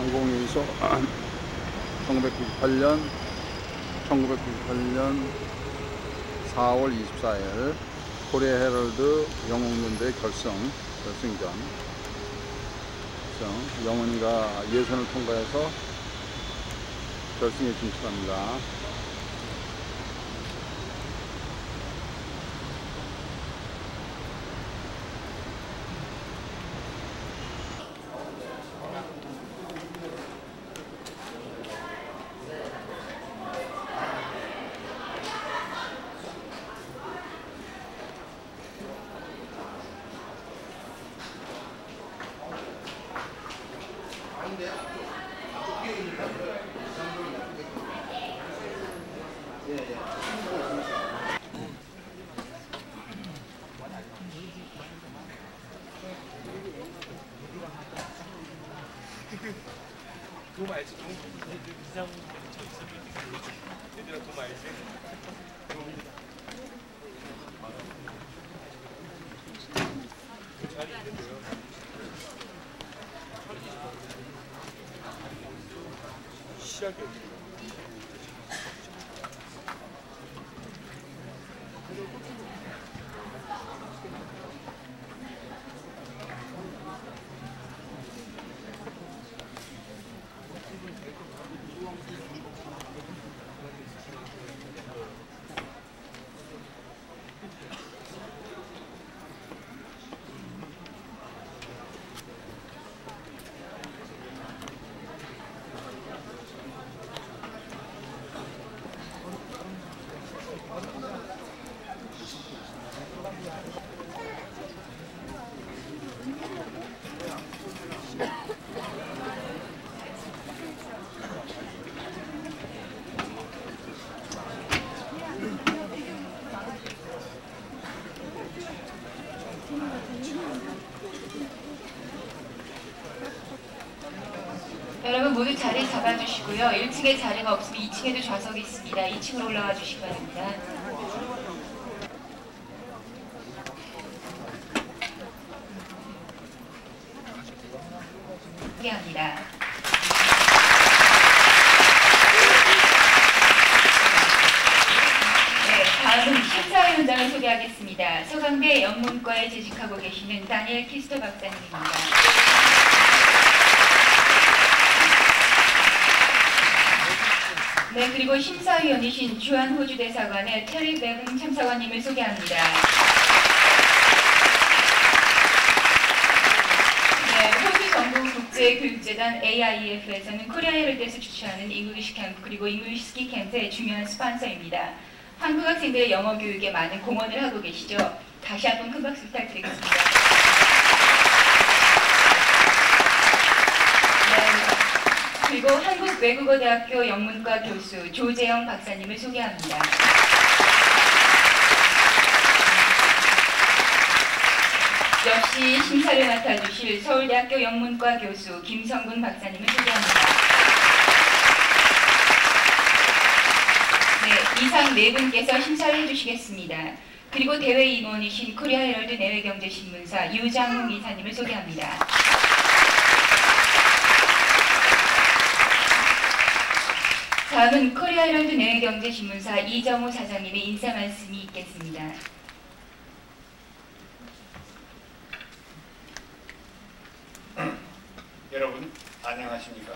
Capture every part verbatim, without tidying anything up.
항공유소 천구백구십팔 년 천구백구십팔 년 사월 이십사일 코리아 헤럴드 영웅군대의 결승 결승전 영훈이가 예선을 통과해서 결승에 진출합니다. 돈 알지? 돈 이상 얘들아 돈 알지? 자리 있는데요. 시작해. 여러분 모두 자리 잡아주시고요. 일 층에 자리가 없으면 이 층에도 좌석이 있습니다. 이 층으로 올라와 주시기 바랍니다. 소개합니다. 네, 다음은 심사위원장을 소개하겠습니다. 서강대 영문과에 재직하고 계시는 다니엘 키스터 박사님입니다. 네, 그리고 심사위원이신 주한 호주 대사관의 테리 베븐 참사관님을 소개합니다. 네, 호주 전국국제교육재단 에이아이에프에서는 코리아 헤럴드에서 주최하는 잉글리시 캠프 그리고 잉글리시 스키 캠프의 중요한 스폰서입니다. 한국 학생들의 영어 교육에 많은 공헌을 하고 계시죠. 다시 한번 큰 박수 부탁드리겠습니다. 그리고 한국외국어대학교 영문과 교수 조재영 박사님을 소개합니다. 역시 심사를 맡아주실 서울대학교 영문과 교수 김성근 박사님을 소개합니다. 네, 이상 네 분께서 심사를 해주시겠습니다. 그리고 대회 임원이신 코리아 헤럴드 내외경제신문사 유장웅 이사님을 소개합니다. 다음은 코리아 헤럴드 내외경제신문사 이정호 사장님의 인사 말씀이 있겠습니다. 여러분 안녕하십니까?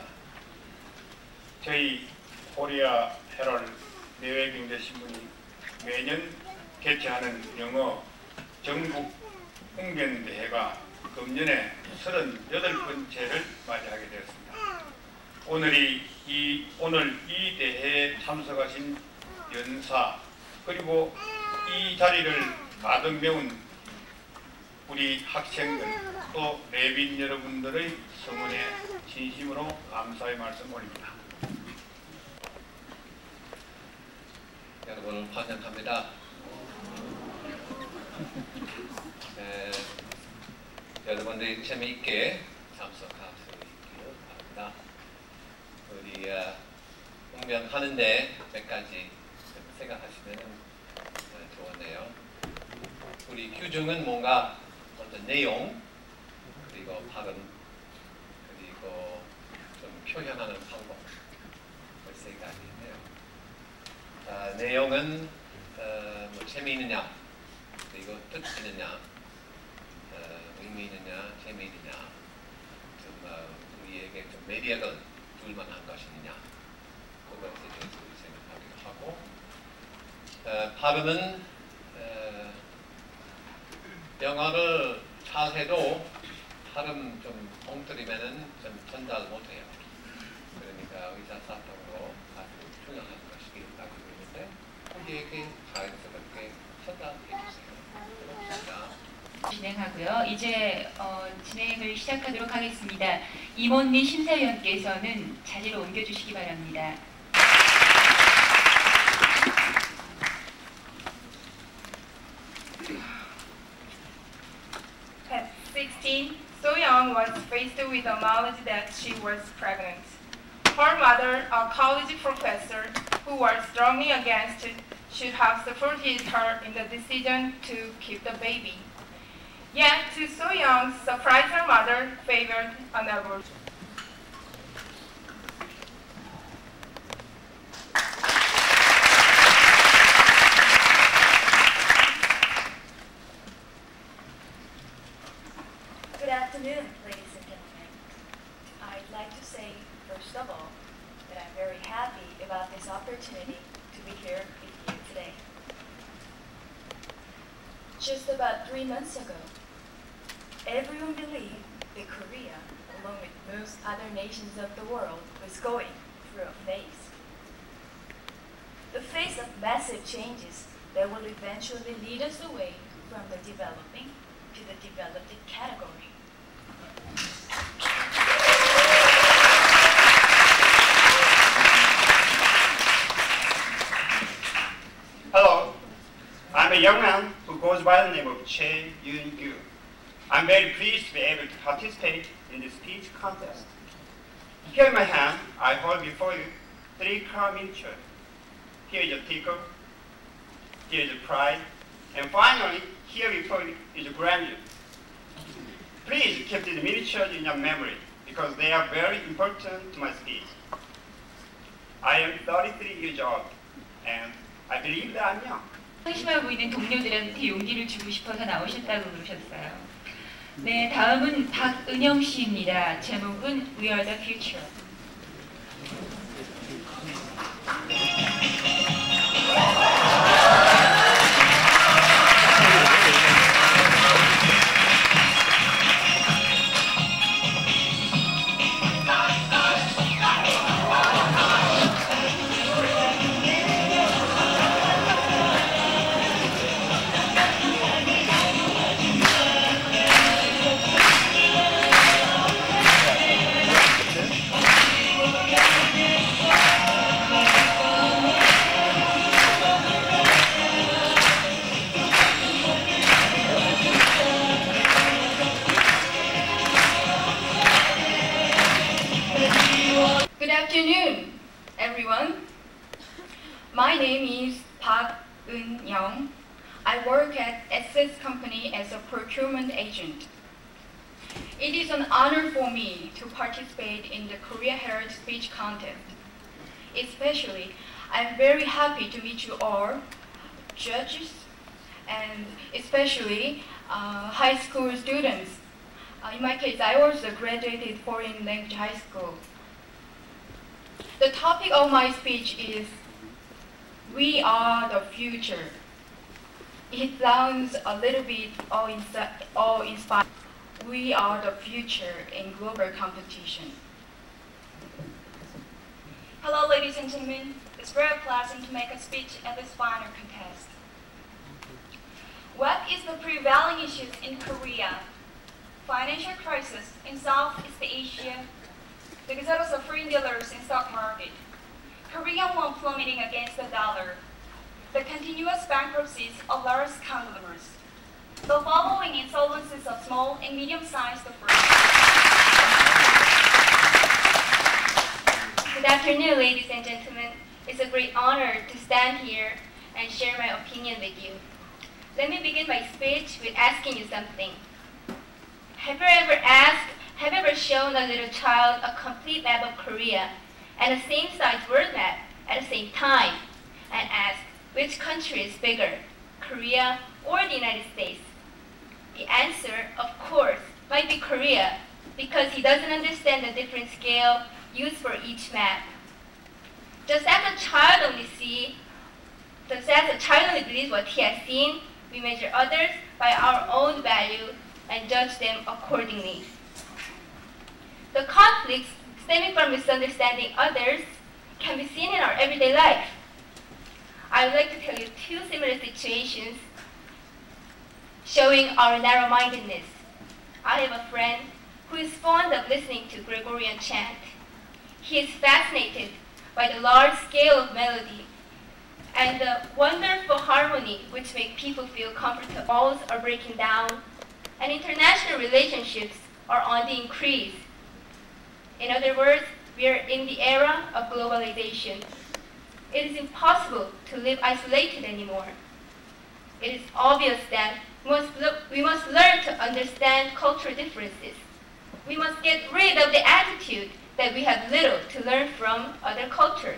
저희 코리아 헤럴드 내외경제신문이 매년 개최하는 영어 전국 홍변대회가 금년에 서른여덟 번째를 맞이하게 되었습니다. 오늘이 이, 오늘 이 대회에 참석하신 연사 그리고 이 자리를 가득 메운 우리 학생들 또 내빈 여러분들의 성원에 진심으로 감사의 말씀 올립니다. 여러분을 환영합니다. 네, 여러분들이 재미있게 참석할 수 있기를 바랍니다. 우리 어, 공연하는데 몇 가지 생각하시면 좋은데요. 우리 규정은 뭔가 어떤 내용 그리고 발음 그리고 좀 표현하는 방법 세 가지인데요. 아, 내용은 어, 뭐 재미있느냐, 그리고 뜻있느냐, 어, 의미 있느냐, 재미있느냐, 좀 어, 우리에게 좀 매력을 줄만한 것이느냐, 그것에 대해서 생각하기도 하고, 어, 발음은 어, 영어를 잘해도 발음 좀 엉터리면은 좀 전달 못해요. 그러니까 의사소통으로 아주 중요한 것이기 때문에 우리에게 자연스럽게 전달해 주세요. 감사합니다. 진행하고요. 이제 어, 진행을 시작하도록 하겠습니다. 임원미 심사위원께서는 자리로 옮겨주시기 바랍니다. At sixteen, So-young was faced with the knowledge that she was pregnant. Her mother, a college professor who was strongly against it, should have supported her in the decision to keep the baby. Yet, to So-young's surprise, her mother favored an abortion. Good afternoon, ladies and gentlemen. I'd like to say, first of all, that I'm very happy about this opportunity to be here with you today. Just about three months ago, everyone believed that Korea, along with most other nations of the world, was going through a phase. The phase of massive changes that will eventually lead us away from the developing to the developed category. Hello, I'm a young man who goes by the name of Youngeun Suh. I'm very pleased to be able to participate in this speech contest. Here in my hand, I hold before you three car miniatures. Here is a tickle, here is a prize, and finally, here before you is a grandeur. Please keep these miniatures in your memory because they are very important to my speech. I am thirty-three years old, and I believe that I'm young. 한심하고 있는 동료들한테 용기를 주고 싶어서 나오셨다고 그러셨어요. 네, 다음은 박은영 씨입니다. 제목은 We Are the Future. Good afternoon, everyone. My name is Park Eun-young. I work at S S Company as a procurement agent. It is an honor for me to participate in the Korea Herald speech contest. Especially, I'm very happy to meet you all, judges, and especially uh, high school students. Uh, in my case, I also graduated foreign language high school. The topic of my speech is We Are the Future. It sounds a little bit awe-inspiring. We are the future in global competition. Hello, ladies and gentlemen. It's very pleasant to make a speech at this final contest. What is the prevailing issues in Korea? Financial crisis in Southeast Asia, the exodus of foreign dealers in stock market, Korean won plummeting against the dollar, the continuous bankruptcies of large conglomerates, the following insolvencies of small and medium-sized firms. Good afternoon, ladies and gentlemen. It's a great honor to stand here and share my opinion with you. Let me begin my speech with asking you something. Have you ever asked have you ever shown a little child a complete map of Korea and a same-size world map at the same time and asked which country is bigger, Korea or the United States? The answer, of course, might be Korea because he doesn't understand the different scale used for each map. Just as a child only see, just as a child only believes what he has seen, we measure others by our own value and judge them accordingly. The conflicts stemming from misunderstanding others can be seen in our everyday life. I would like to tell you two similar situations showing our narrow-mindedness. I have a friend who is fond of listening to Gregorian chant. He is fascinated by the large scale of melody and the wonderful harmony which make people feel comfortable. Walls are breaking down and international relationships are on the increase. In other words, we are in the era of globalization. It is impossible to live isolated anymore. It is obvious that we must, we must learn to understand cultural differences. We must get rid of the attitude that we have little to learn from other cultures.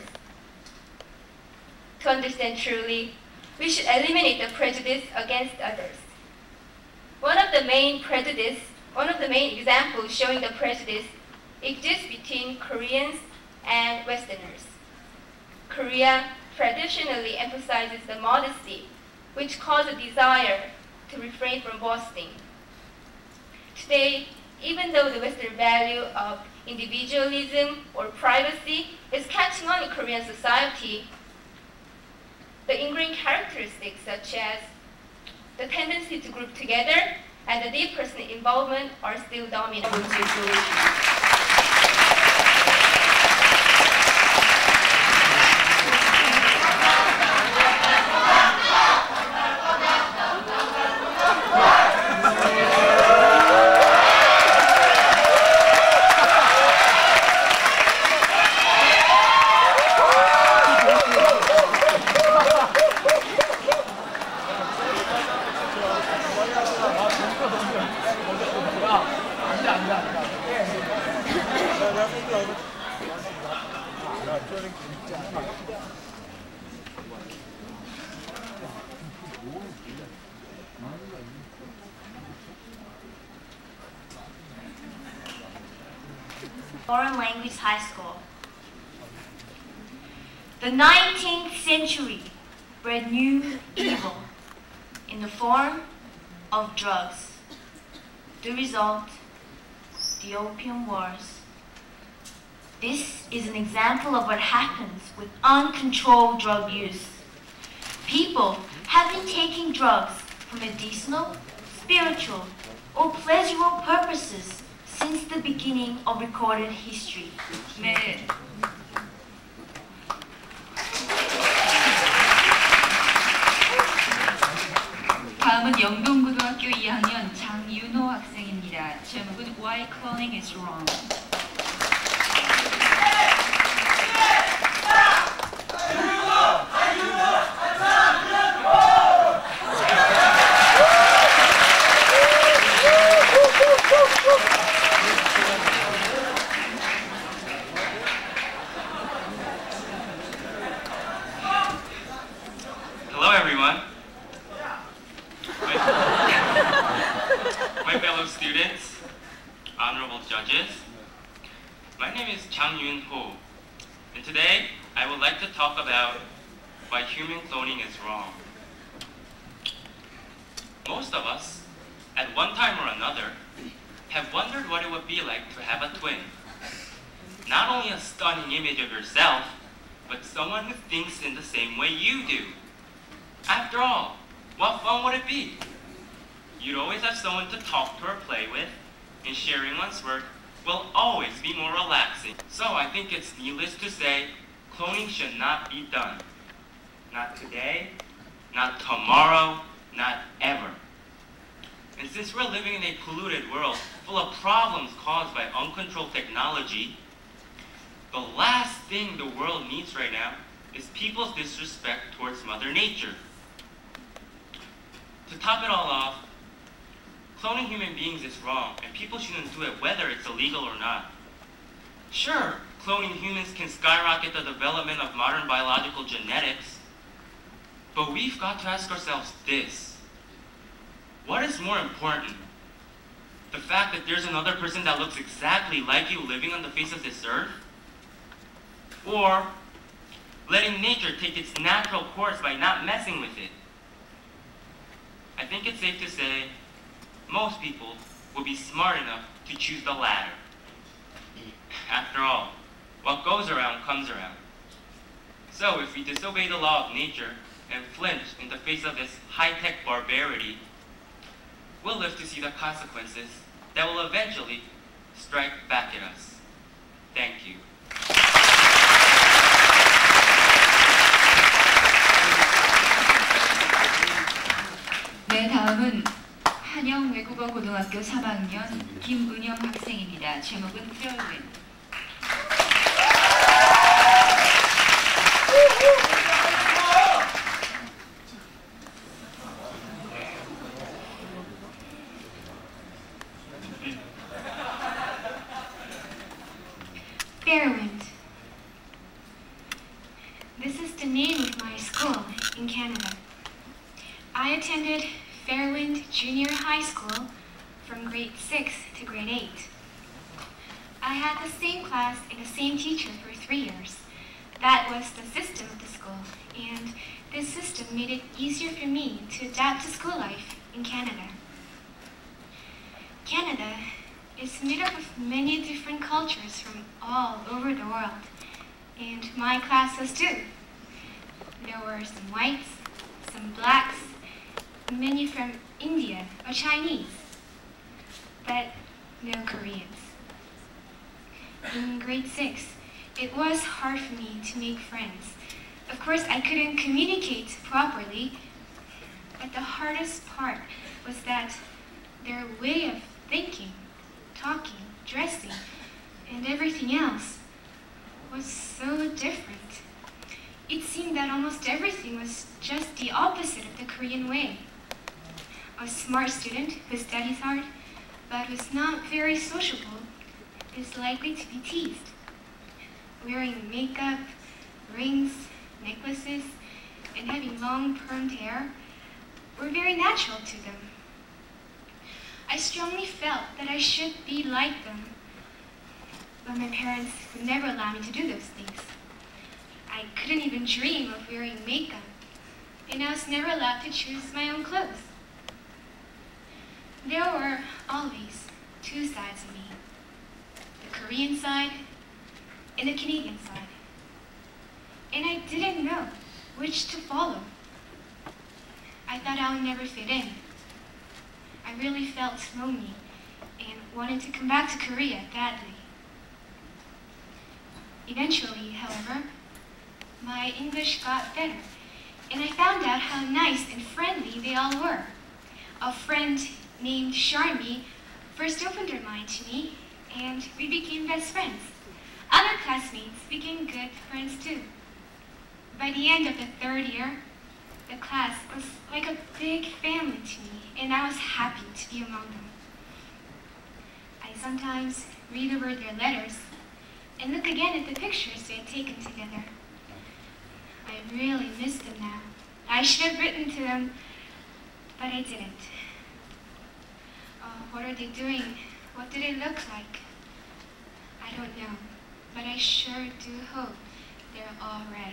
To understand truly, we should eliminate the prejudice against others. One of the main prejudice, one of the main examples showing the prejudice exists between Koreans and Westerners. Korea traditionally emphasizes the modesty, which causes a desire to refrain from boasting. Today, even though the Western value of individualism or privacy is catching on in Korean society, the ingrained characteristics such as the tendency to group together and the deep personal involvement are still dominant. Foreign Language High School. The nineteenth century bred new evil in the form of drugs. The result, the Opium Wars. This is an example of what happens with uncontrolled drug use. People have been taking drugs for medicinal, spiritual, or pleasurable purposes since the beginning of recorded history. 네. 다음은 영동고등학교 이 학년 장윤호 학생입니다. 제목은 Why Cloning is Wrong. Hello everyone. My, my fellow students, honorable judges, my name is Youngeun Suh, and today I would like to talk about why human cloning is wrong. Most of us, at one time or another, have wondered what it would be like to have a twin. Not only a stunning image of yourself, but someone who thinks in the same way you do. After all, what fun would it be? You'd always have someone to talk to or play with, and sharing one's work will always be more relaxing. So I think it's needless to say, cloning should not be done. Not today, not tomorrow, not ever. And since we're living in a polluted world full of problems caused by uncontrolled technology, the last thing the world needs right now is people's disrespect towards Mother Nature. To top it all off, cloning human beings is wrong, and people shouldn't do it whether it's illegal or not. Sure, cloning humans can skyrocket the development of modern biological genetics, but we've got to ask ourselves this. What is more important? The fact that there's another person that looks exactly like you living on the face of this earth? Or letting nature take its natural course by not messing with it? I think it's safe to say most people will be smart enough to choose the latter. After all, what goes around comes around. So if we disobey the law of nature and flinch in the face of this high-tech barbarity, we'll live to see the consequences that will eventually strike back at us. Thank you. 네, 다음은 한영 외국어 고등학교 삼 학년 김은영 학생입니다. 제목은 페어윈. Fairwind. This is the name of my school in Canada. I attended Fairwind Junior High School from grade six to grade eight. I had the same class and the same teacher for three years. That was the system of the school, and this system made it easier for me to adapt to school life in Canada. Canada is made up of many different cultures from all over the world, and my class was too. There were some whites, some blacks, many from India or Chinese, but no Koreans. In grade six, it was hard for me to make friends. Of course, I couldn't communicate properly, but the hardest part was that their way of thinking, talking, dressing, and everything else was so different. It seemed that almost everything was just the opposite of the Korean way. A smart student who studies hard, but was not very sociable, is likely to be teased. Wearing makeup, rings, necklaces, and having long permed hair were very natural to them. I strongly felt that I should be like them, but my parents would never allow me to do those things. I couldn't even dream of wearing makeup, and I was never allowed to choose my own clothes. There were always two sides of me, the Korean side and the Canadian side, and I didn't know which to follow. I thought I would never fit in. I really felt lonely and wanted to come back to Korea badly. Eventually, however, my English got better, and I found out how nice and friendly they all were. A friend named Sharmi first opened her mind to me, and we became best friends. Other classmates became good friends too. By the end of the third year, the class was like a big family to me, and I was happy to be among them. I sometimes read over their letters and look again at the pictures they had taken together. I really miss them now. I should have written to them, but I didn't. Oh, what are they doing? What do they look like? I don't know, but I sure do hope they're all right.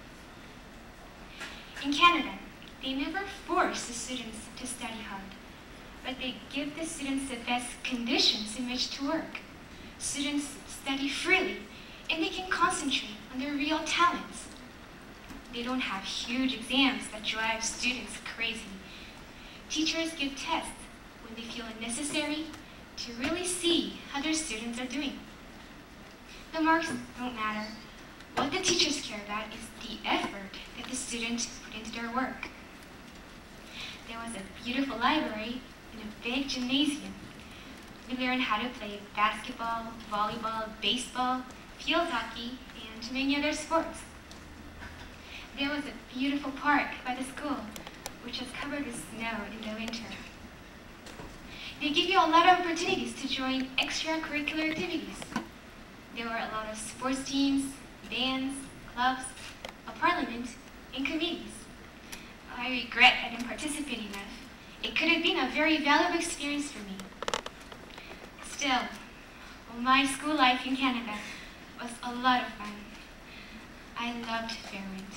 In Canada, they never force the students to study hard, but they give the students the best conditions in which to work. Students study freely, and they can concentrate on their real talents. They don't have huge exams that drive students crazy. Teachers give tests when they feel it necessary to really see how their students are doing. The marks don't matter. What the teachers care about is the effort that the students put into their work. There was a beautiful library and a big gymnasium. We learned how to play basketball, volleyball, baseball, field hockey, and many other sports. There was a beautiful park by the school, which was covered with snow in the winter. they give you a lot of opportunities to join extracurricular activities. There were a lot of sports teams, bands, clubs, a parliament, and committees. I regret I didn't participate enough. It could have been a very valuable experience for me. Still, my school life in Canada was a lot of fun. I loved Fairmont.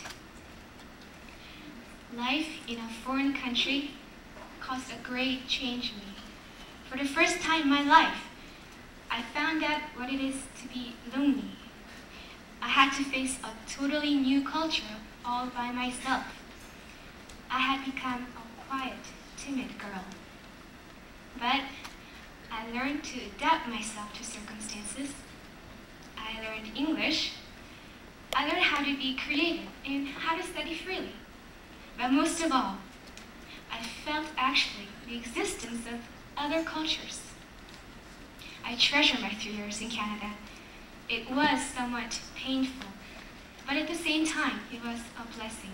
Life in a foreign country caused a great change in me. For the first time in my life, I found out what it is to be lonely. I had to face a totally new culture all by myself. I had become a quiet, timid girl. But I learned to adapt myself to circumstances. I learned English. I learned how to be creative and how to study freely. But most of all, I felt actually the existence of other cultures. I treasure my three years in Canada. It was somewhat painful, but at the same time, it was a blessing.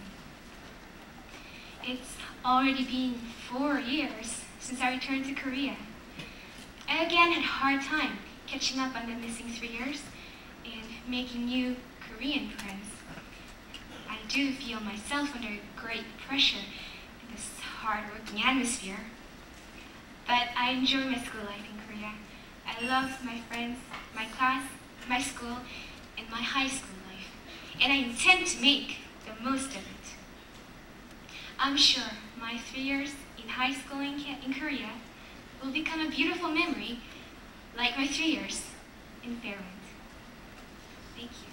It's already been four years since I returned to Korea. I again had a hard time catching up on the missing three years and making new Korean friends. I do feel myself under great pressure in this hard-working atmosphere, but I enjoy my school life in Korea. I love my friends, my class, my school, and my high school life, and I intend to make the most of it. I'm sure my three years in high school in, in Korea will become a beautiful memory, like my three years in Fairmont. Thank you.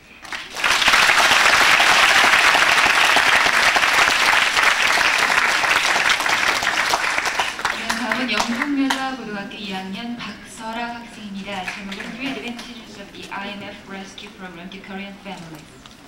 다음은 영국여자고등학교 이 학년 박설아 학생입니다. 제목은 Three Advantages of the I M F Rescue Program to Korean Families.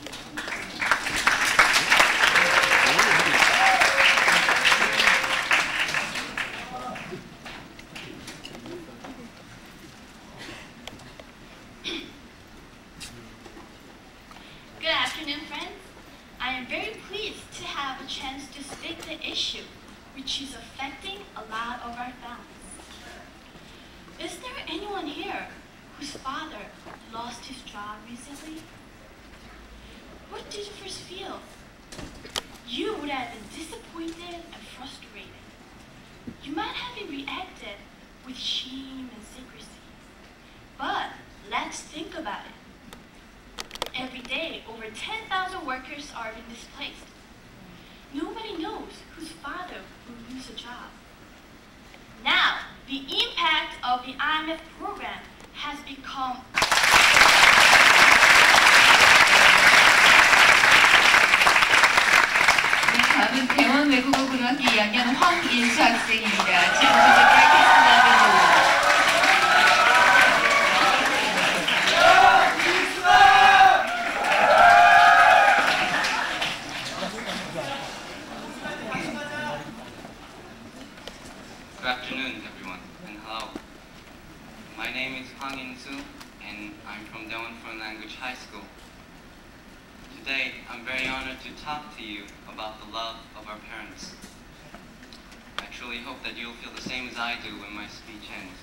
Good afternoon, friends. I am very pleased to have a chance to speak the issue which is affecting a lot of our families. Is there anyone here whose father lost his job recently? What did you first feel? You would have been disappointed and frustrated. You might have been reacted with shame and secrecy. But let's think about it. Every day, over ten thousand workers are being displaced. Nobody knows whose father will lose a job. Now, the impact of the I M F program has become 네, 다음은 대원 외국어 고등학교 이 학년 황인수 학생입니다. 제목은 The Greatest Love in the World. Good afternoon, everyone, and hello. My name is Youngeun Suh, and I'm from Daewon Foreign Language High School. Today, I'm very honored to talk to you about the love of our parents. I truly hope that you'll feel the same as I do when my speech ends.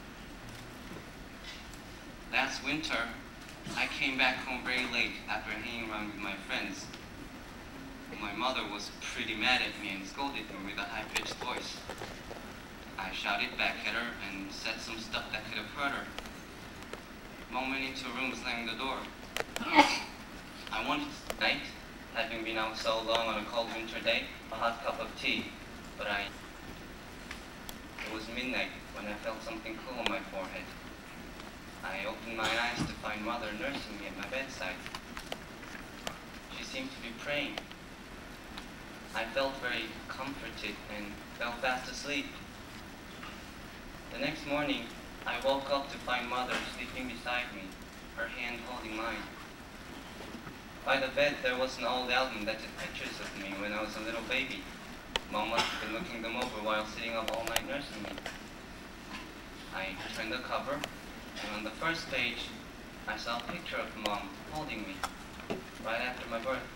Last winter, I came back home very late after hanging around with my friends. My mother was pretty mad at me and scolded me with a high-pitched voice. I shouted back at her and said some stuff that could have hurt her. Mom went into her room slamming the door. I wanted tonight, having been out so long on a cold winter day, a hot cup of tea, but I... It was midnight when I felt something cool on my forehead. I opened my eyes to find Mother nursing me at my bedside. She seemed to be praying. I felt very comforted and fell fast asleep. The next morning, I woke up to find Mother sleeping beside me, her hand holding mine. By the bed, there was an old album that took pictures of me when I was a little baby. Mom must have been looking them over while sitting up all night nursing me. I turned the cover, and on the first page, I saw a picture of Mom holding me, right after my birth.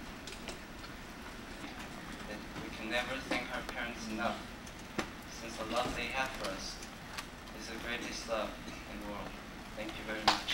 We can never thank our parents enough, since the love they have for us the greatest love in the world. Thank you very much.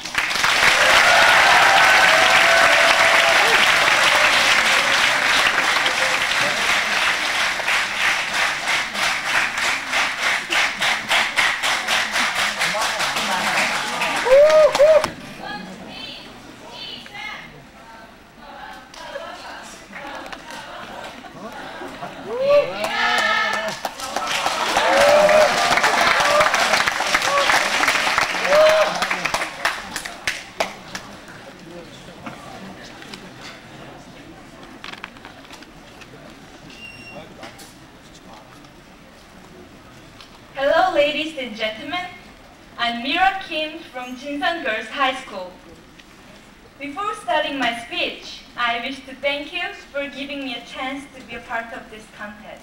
Hello, ladies and gentlemen. I'm Mira Kim from Jinsan Girls High School. Before starting my speech, I wish to thank you for giving me a chance to be a part of this contest.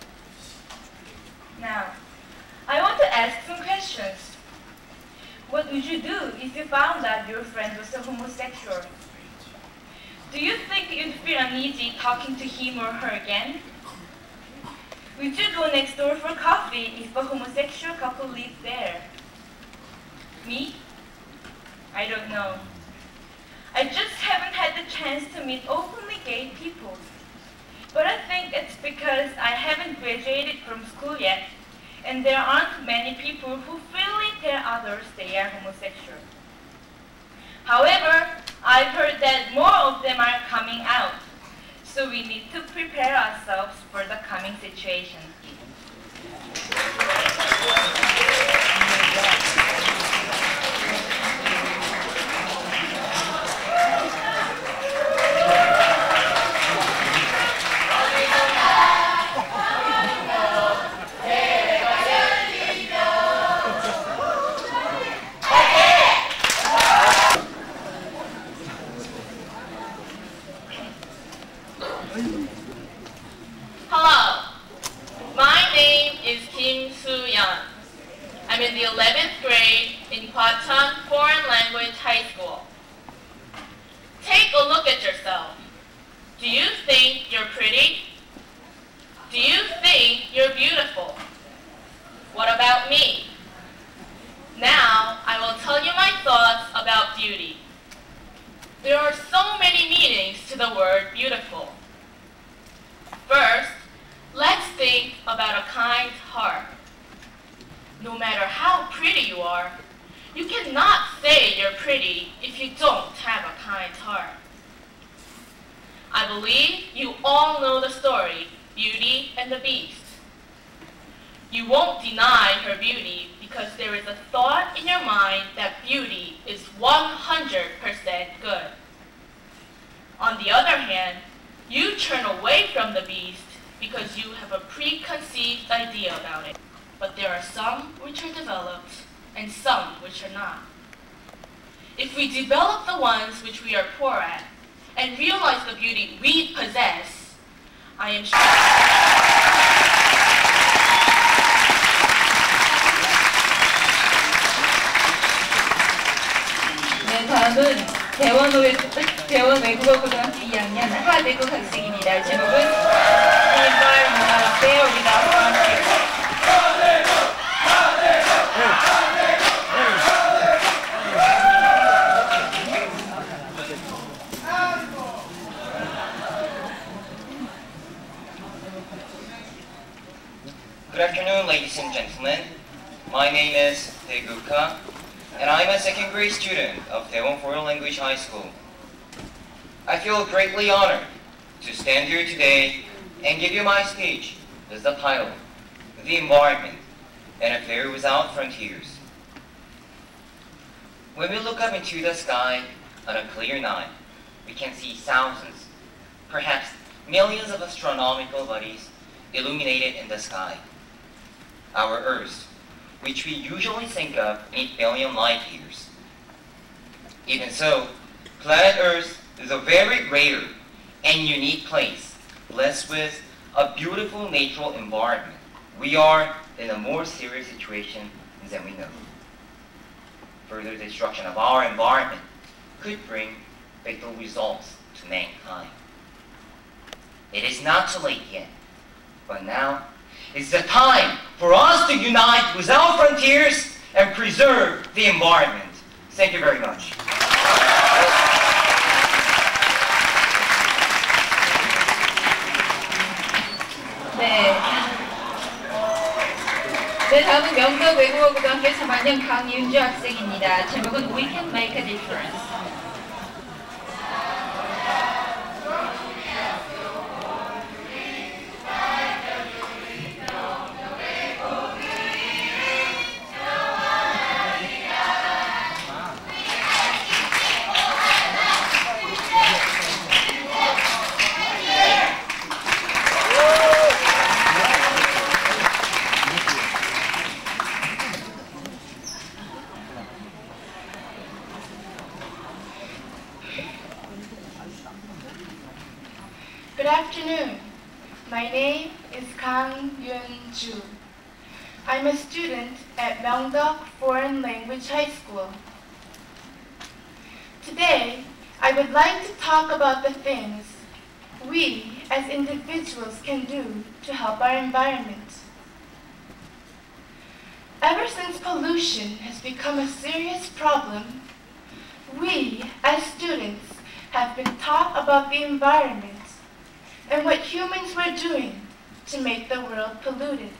Now, I want to ask some questions. What would you do if you found out your friend was a homosexual? Do you think you'd feel uneasy talking to him or her again? Would you go next door for coffee if a homosexual couple lived there? Me? I don't know. I just haven't had the chance to meet openly gay people. But I think it's because I haven't graduated from school yet, and there aren't many people who freely tell others they are homosexual. However, I've heard that more of them are coming out, so we need to prepare ourselves for the coming situation. Hello, my name is Youngeun Suh. I'm in the eleventh grade in Hwacheon Foreign Language High School. Take a look at yourself. Do you think you're pretty? Do you think you're beautiful? What about me? Now, I will tell you my thoughts about beauty. There are so many meanings to the word beautiful. First, let's think about a kind heart. No matter how pretty you are, you cannot say you're pretty if you don't have a kind heart. I believe you all know the story, Beauty and the Beast. You won't deny her beauty because there is a thought in your mind that beauty is one hundred percent good. On the other hand, you turn away from the beast because you have a preconceived idea about it. But there are some which are developed and some which are not. If we develop the ones which we are poor at and realize the beauty we possess, I am sure 네, 다음은 대원, 외, 대원 외국어고등학교 이 학년 하대국 학생입니다. 제목은 Never More There Without One. Good afternoon, ladies and gentlemen. My name is Tae-Guka, and I'm a second grade student of Daewon Foreign Language High School. I feel greatly honored to stand here today and give you my speech with the title, The Environment, an Affair Without Frontiers. When we look up into the sky on a clear night, we can see thousands, perhaps millions of astronomical bodies illuminated in the sky. Our Earth, which we usually think of in eight billion light years. Even so, planet Earth is a very rare and unique place, blessed with a beautiful natural environment. We are in a more serious situation than we know. Further destruction of our environment could bring fatal results to mankind. It is not too late yet, but now it's the time for us to unite without frontiers and preserve the environment. Thank you very much. 네. 네, 다음은 명덕 외국어고등학교 삼 학년 강윤주 학생입니다. 제목은 We Can Make a Difference. Good afternoon. My name is Youngeun Suh. I'm a student at Myeongdeok Foreign Language High School. Today, I would like to talk about the things we as individuals can do to help our environment. Ever since pollution has become a serious problem, we as students have been taught about the environment and what humans were doing to make the world polluted.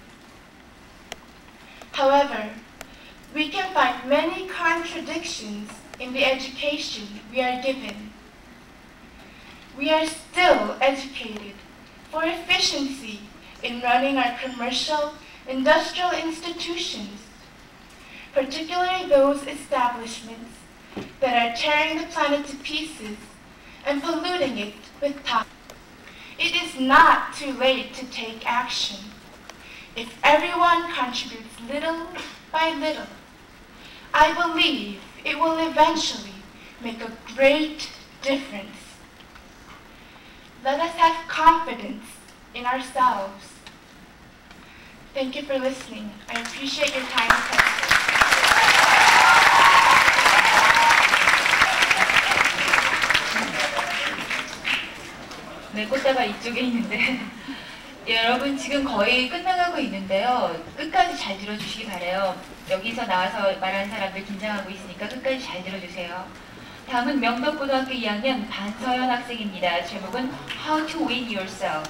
However, we can find many contradictions in the education we are given. We are still educated for efficiency in running our commercial, industrial institutions, particularly those establishments that are tearing the planet to pieces and polluting it with toxins. It is not too late to take action. If everyone contributes little by little, I believe it will eventually make a great difference. Let us have confidence in ourselves. Thank you for listening. I appreciate your time and attention. 네, 꽃다발 이쪽에 있는데 여러분 지금 거의 끝나가고 있는데요. 끝까지 잘 들어주시기 바래요. 여기서 나와서 말하는 사람들 긴장하고 있으니까 끝까지 잘 들어주세요. 다음은 명덕고등학교 이 학년 반서연 학생입니다. 제목은 How to Win Yourself.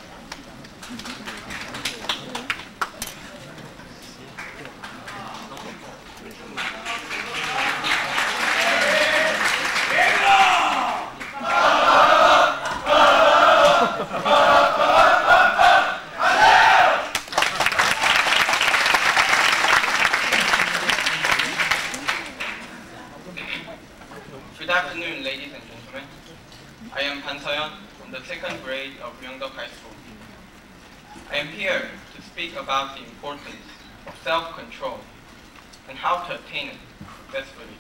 Good afternoon, ladies and gentlemen. I am Han Seon from the second grade of Youngdeok High School. I am here to speak about the importance of self-control and how to attain it successfully.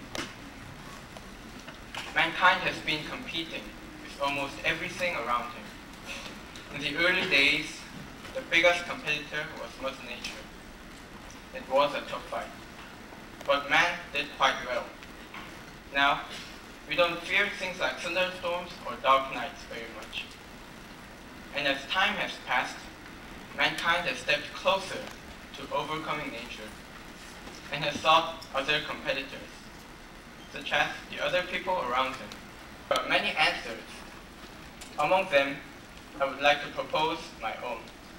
Mankind has been competing with almost everything around him. In the early days, the biggest competitor was Mother Nature. It was a tough fight, but man did quite well. Now, we don't fear things like thunderstorms or dark nights very much. And as time has passed, mankind has stepped closer to overcoming nature and has sought other competitors, such as the other people around him. There are many answers. Among them, I would like to propose my own.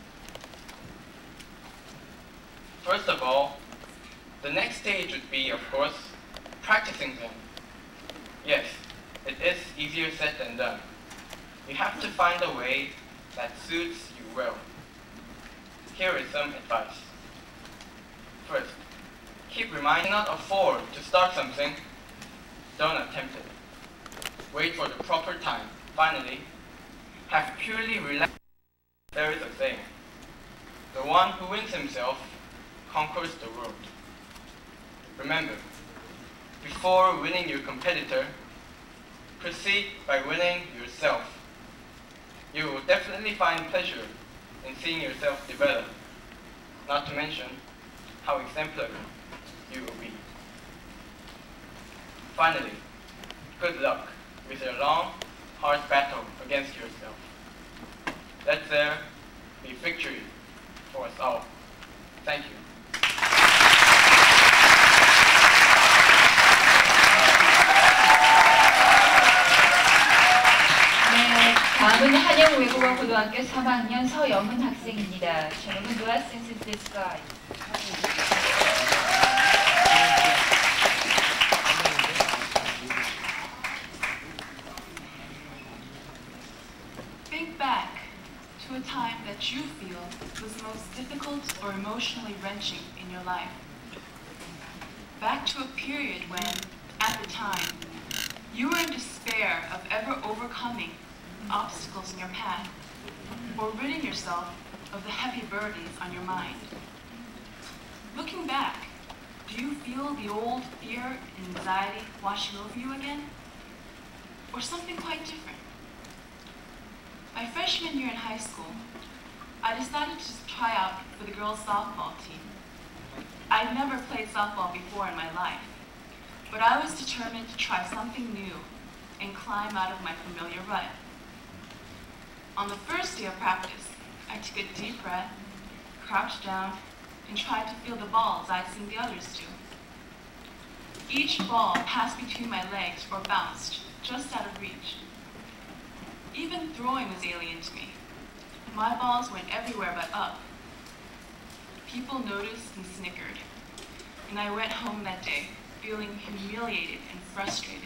First of all, the next stage would be, of course, practicing them. Yes, it is easier said than done. You have to find a way that suits you well. Here is some advice. First, keep reminding not afford to start something. Don't attempt it. Wait for the proper time. Finally, have purely relaxed. There is a saying, the one who wins himself conquers the world. Remember, before winning your competitor, proceed by winning yourself. You will definitely find pleasure in seeing yourself develop, not to mention how exemplary you will be. Finally, good luck with your long, hard battle against yourself. Let there be victory for us all. Thank you. 다음은 한영 외국어 고등학교 삼 학년 서영은 학생입니다. 저는 누아 센스 디스가이. Think back to a time that you feel was most difficult or emotionally wrenching in your life. Back to a period when, at the time, you were in despair of ever overcoming obstacles in your path, or ridding yourself of the heavy burdens on your mind. Looking back, do you feel the old fear and anxiety washing over you again? Or something quite different? My freshman year in high school, I decided to try out for the girls' softball team. I'd never played softball before in my life, but I was determined to try something new and climb out of my familiar rut. On the first day of practice, I took a deep breath, crouched down, and tried to feel the ball as I'd seen the others do. Each ball passed between my legs or bounced just out of reach. Even throwing was alien to me. My balls went everywhere but up. People noticed and snickered, and I went home that day feeling humiliated and frustrated.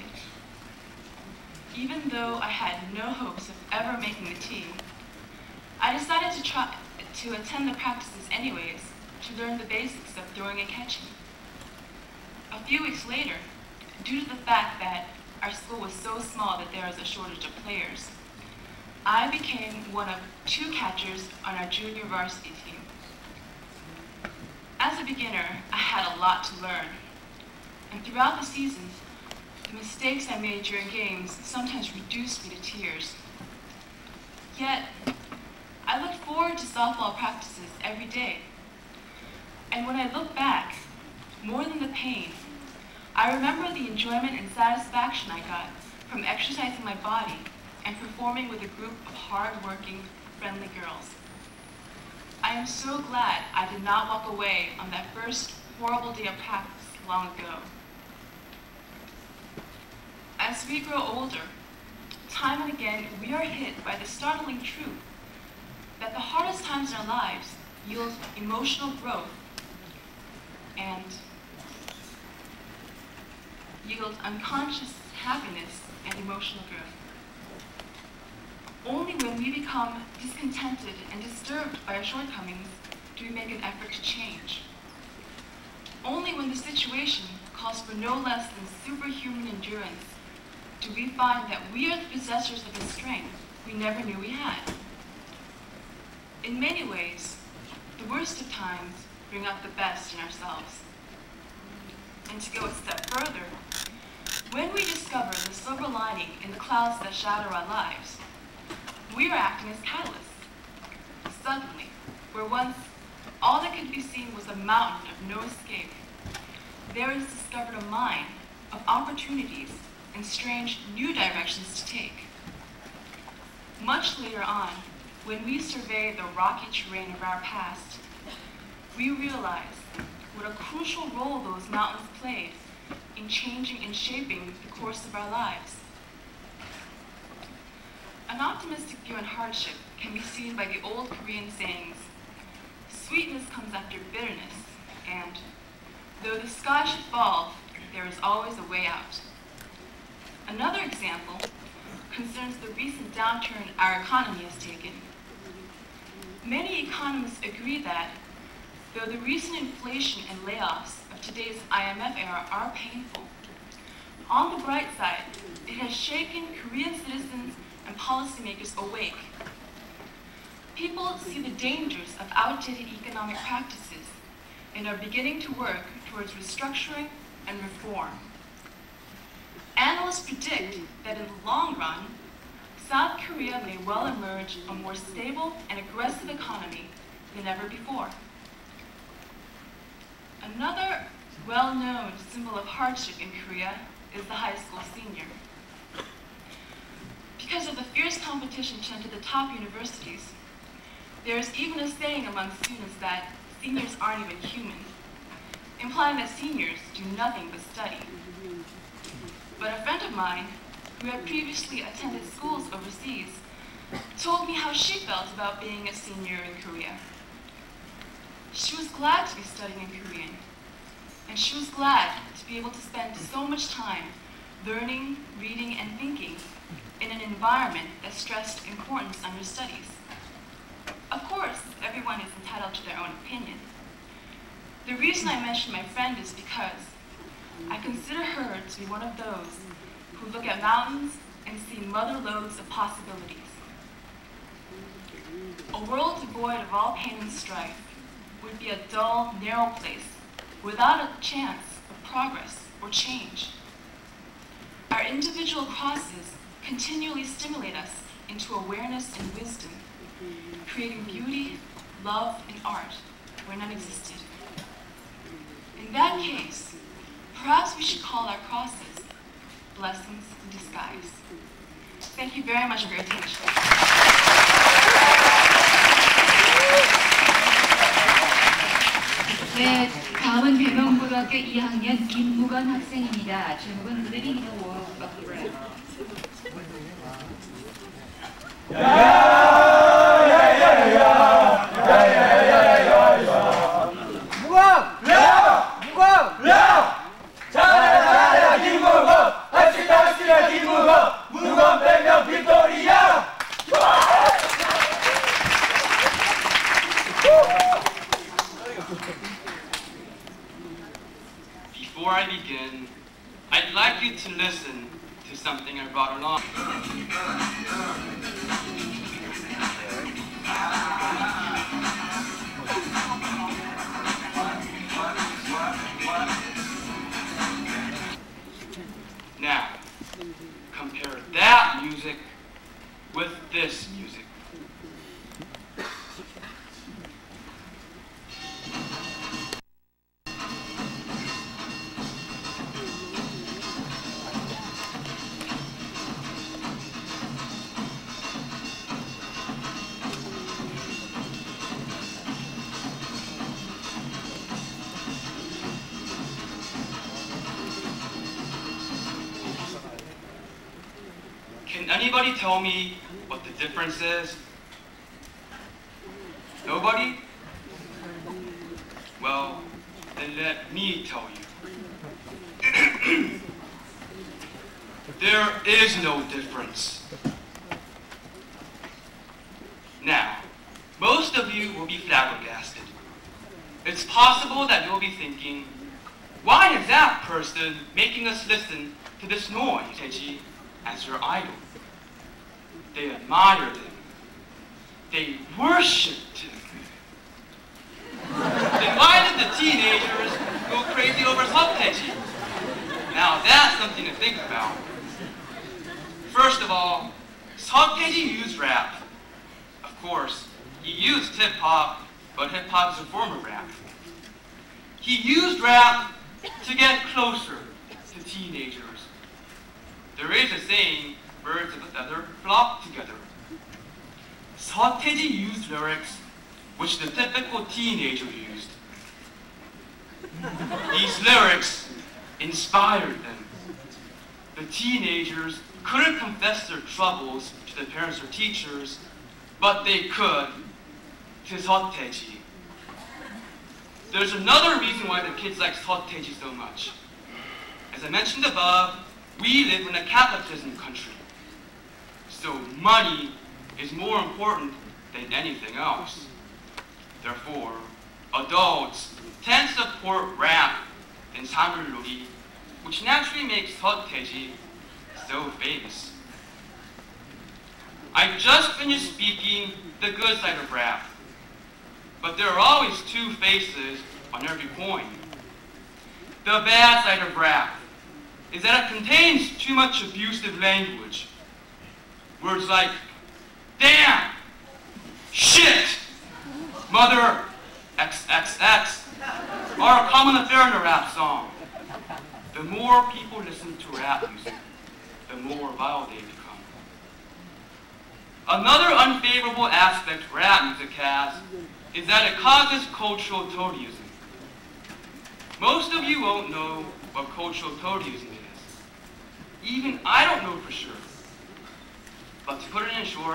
Even though I had no hopes of ever making the team, I decided to try to attend the practices anyways to learn the basics of throwing and catching. A few weeks later, due to the fact that our school was so small that there was a shortage of players, I became one of two catchers on our junior varsity team. As a beginner, I had a lot to learn, and throughout the seasons, the mistakes I made during games sometimes reduced me to tears. Yet, I looked forward to softball practices every day. And when I look back, more than the pain, I remember the enjoyment and satisfaction I got from exercising my body and performing with a group of hard-working, friendly girls. I am so glad I did not walk away on that first horrible day of practice long ago. As we grow older, time and again we are hit by the startling truth that the hardest times in our lives yield emotional growth and yield unconscious happiness and emotional growth. Only when we become discontented and disturbed by our shortcomings do we make an effort to change. Only when the situation calls for no less than superhuman endurance do we find that we are the possessors of a strength we never knew we had. In many ways, the worst of times bring out the best in ourselves. And to go a step further, when we discover the silver lining in the clouds that shadow our lives, we are acting as catalysts. Suddenly, where once all that could be seen was a mountain of no escape, there is discovered a mine of opportunities and strange new directions to take. Much later on, when we survey the rocky terrain of our past, we realize what a crucial role those mountains played in changing and shaping the course of our lives. An optimistic view on hardship can be seen by the old Korean sayings, sweetness comes after bitterness, and though the sky should fall, there is always a way out. Another example concerns the recent downturn our economy has taken. Many economists agree that, though the recent inflation and layoffs of today's I M F era are painful, on the bright side, it has shaken Korean citizens and policymakers awake. People see the dangers of outdated economic practices and are beginning to work towards restructuring and reform. Analysts predict that in the long run, South Korea may well emerge a more stable and aggressive economy than ever before. Another well-known symbol of hardship in Korea is the high school senior. Because of the fierce competition to enter the top universities, there is even a saying among students that seniors aren't even human, implying that seniors do nothing but study. But a friend of mine, who had previously attended schools overseas, told me how she felt about being a senior in Korea. She was glad to be studying in Korean, and she was glad to be able to spend so much time learning, reading, and thinking in an environment that stressed importance on her studies. Of course, everyone is entitled to their own opinion. The reason I mention my friend is because I consider her to be one of those who look at mountains and see mother lodes of possibilities. A world devoid of all pain and strife would be a dull, narrow place without a chance of progress or change. Our individual crosses continually stimulate us into awareness and wisdom, creating beauty, love, and art where none existed. In that case, perhaps we should call our crosses blessings in disguise. Thank you very much for your attention. 네, 다음은 대명고등학교 이 학년 김무건 학생입니다. 제목은 Living in a World of Breath. 무건! 야! 무건! 야! 잘해 잘해 김무건! 할 수 있다 할 수 있다 김무건! 무건 백명 빅토리야! Before I begin, I'd like you to listen to something I brought along. Now, compare that music with this music. Can anybody tell me what the difference is? Nobody? Well, then let me tell you. There is no difference. Now, most of you will be flabbergasted. It's possible that you'll be thinking, why is that person making us listen to this noise, Teji, as your idol? They admire them. They worshipped him. Then why did the teenagers go crazy over Teji? Now that's something to think about. First of all, Teji used rap. Of course, he used hip-hop, but hip-hop is a form of rap. He used rap to get closer to teenagers. There is a saying, birds of a feather flock together. Teji used lyrics which the typical teenager used. These lyrics inspired them. The teenagers couldn't confess their troubles to their parents or teachers, but they could to Teji. There's another reason why the kids like Teji so much. As I mentioned above, we live in a capitalism country. So money is more important than anything else. Therefore, adults tend to support rap and 사물놀이, which naturally makes Teji so famous. I just finished speaking the good side of rap, but there are always two faces on every coin. The bad side of rap is that it contains too much abusive language. Words like, damn, shit, mother, X X X are a common affair in a rap song. The more people listen to rap music, the more vile they become. Another unfavorable aspect rap music has is that it causes cultural toadyism. Most of you won't know what cultural toadyism is. Even I don't know for sure. But to put it in short,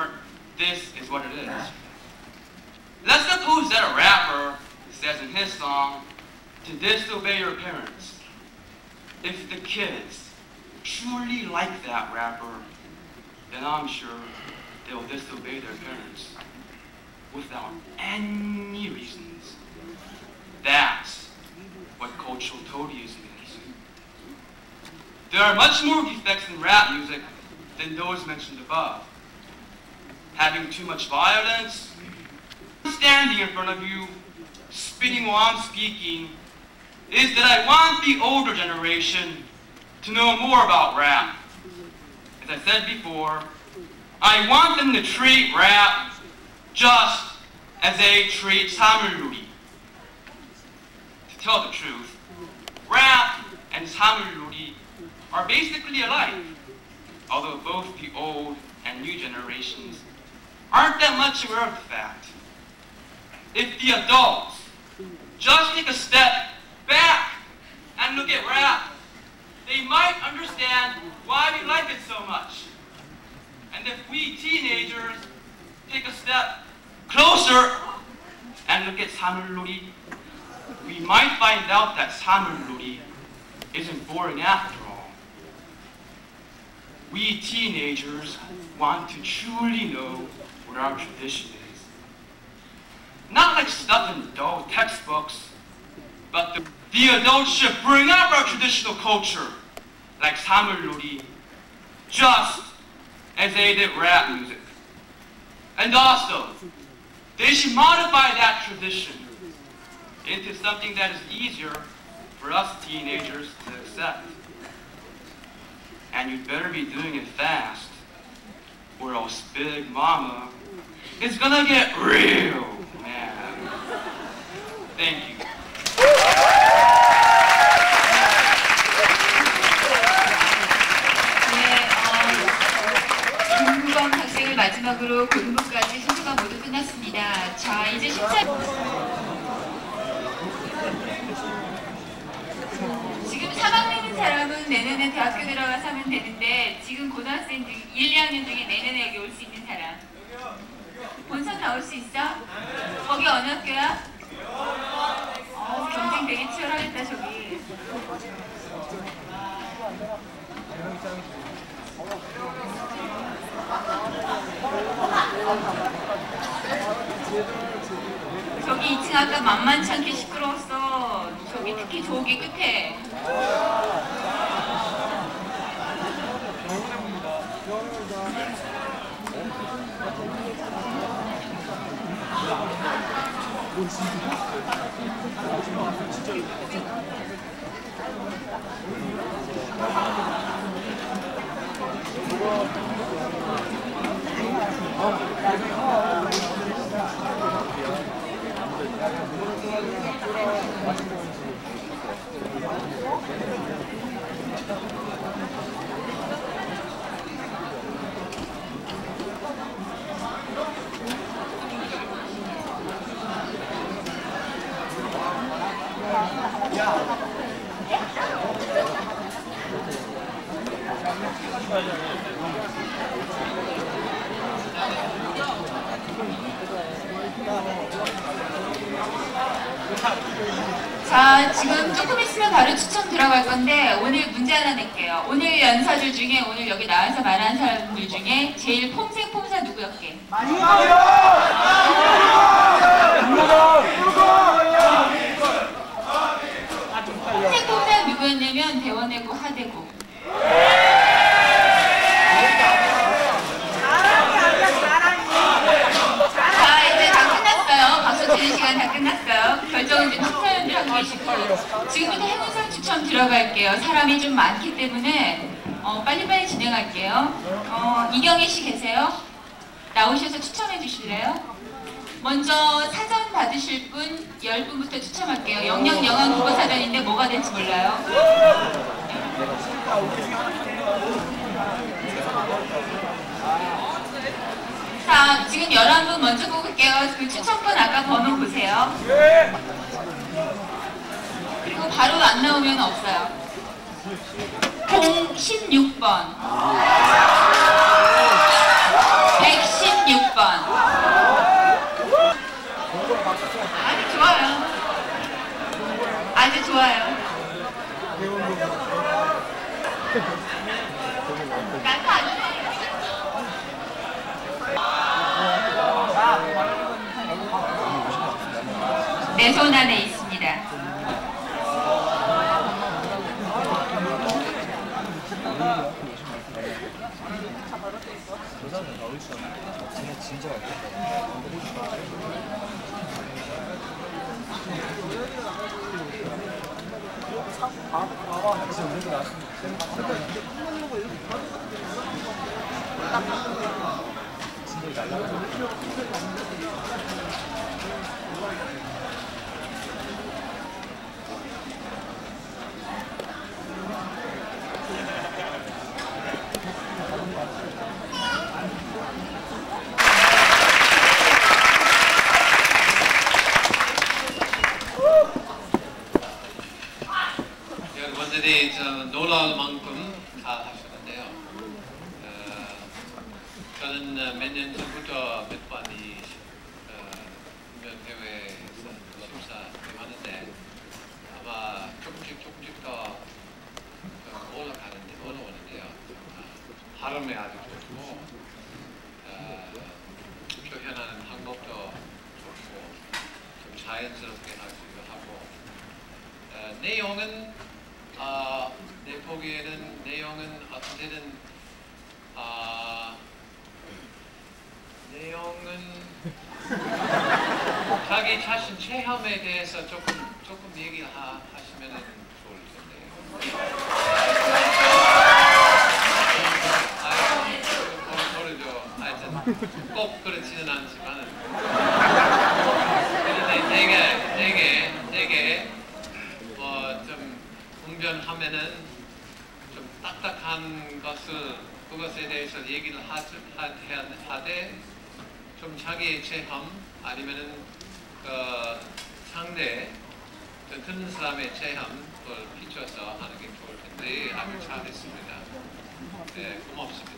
this is what it is. Let's suppose that a rapper says in his song to disobey your parents. If the kids truly like that rapper, then I'm sure they'll disobey their parents without any reasons. That's what cultural toadyism is. There are much more defects in rap music than those mentioned above. Having too much violence, standing in front of you, spitting while I'm speaking, is that I want the older generation to know more about rap. As I said before, I want them to treat rap just as they treat 사물놀이. To tell the truth, rap and 사물놀이 are basically alike, although both the old and new generations aren't that much aware of the fact. If the adults just take a step back and look at rap, they might understand why we like it so much. And if we teenagers take a step closer and look at 사물놀이, we might find out that 사물놀이 isn't boring after all. We teenagers want to truly know what our tradition is. Not like stuff in dull textbooks, but the, the adults should bring up our traditional culture, like 사물놀이, just as they did rap music. And also, they should modify that tradition into something that is easier for us teenagers to accept. And you'd better be doing it fast, or else Big Mama is gonna get real mad. Thank you. 김구건 학생을 마지막으로 고등부까지 순서가 모두 끝났습니다. 자, 이제 심사. 지금 삼 학년 있는 사람은 내년에 대학교 들어가서 하면 되는데 지금 고등학생 중 일, 이 학년 중에 내년에 여기 올 수 있는 사람. 본선 나올 수 있어? 거기 어느 학교야? 어, 경쟁 되게 치열하겠다 저기. 저기 이 층 아까 만만치 않게 시끄러웠어. 저기 특히 저기 끝에. 자, 지금 조금 있으면 바로 추첨 들어갈 건데 오늘 문제 하나 낼게요. 오늘 연사들 중에 오늘 여기 나와서 말하는 사람들 중에 제일 폼생폼사 누구였게? 폼생폼사 누구였냐면 대원외고 하대고. 자, 이제 다 끝났어요. 박수 치는 시간 다 끝났어요. 결정은 지금 심사위원들 하고 계시고 지금부터 행운상 추첨 들어갈게요. 사람이 좀 많기 때문에 어, 빨리빨리 진행할게요. 어, 이경희 씨 계세요? 나오셔서 추첨해 주실래요? 먼저 사전 받으실 분 열 분부터 추첨할게요. 영영 영한 국어사전인데 뭐가 될지 몰라요. 자, 지금 열한 분 먼저 뽑을게요. 그 추첨권 아까 번호 보세요. 그리고 바로 안 나오면 없어요. 공십육 번 백십육 번 네, 좋아요. 내 손 안에 있습니다. 여러분들이 저 놀라울 만큼 다 하셨는데요. 어, 저는 몇 년 전부터 몇 번 이 공연 대회에서 심사하는데 아마 조금씩 조금씩 더 올라가는데 올라오는데요. 발음이 아주 좋고 어, 표현하는 방법도 좋고 좀 자연스럽게 하기도 하고 어, 내용은 어, 내 보기에는 내용은 어떻게든 어, 내용은 자기 자신 체험에 대해서 조금 조금 얘기하시면 좋을 텐데요. 아, 모르죠. 하여튼 꼭 그렇지는 않지만 그런데 되게 되게 되게 뭐좀 공변하면은 좀 딱딱한 것을 그것에 대해서 얘기를 하지, 하, 하되 좀 자기의 체험 아니면은 그 상대 듣는 사람의 체험을 비춰서 하는 게 좋을 텐데 아주 잘했습니다. 네, 고맙습니다.